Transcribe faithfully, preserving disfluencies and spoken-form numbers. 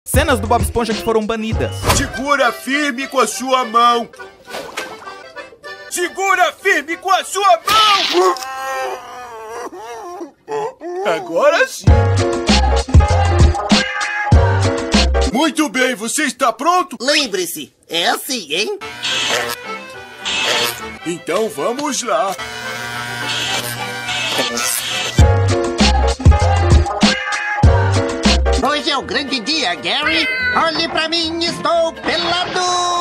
Cenas do Bob Esponja que foram banidas. Segura firme com a sua mão. Segura firme com a sua mão. Agora sim. Muito bem, você está pronto? Lembre-se, é assim, hein? Então vamos lá. Hoje é o grande dia, Gary. Olhe pra mim, estou pelado.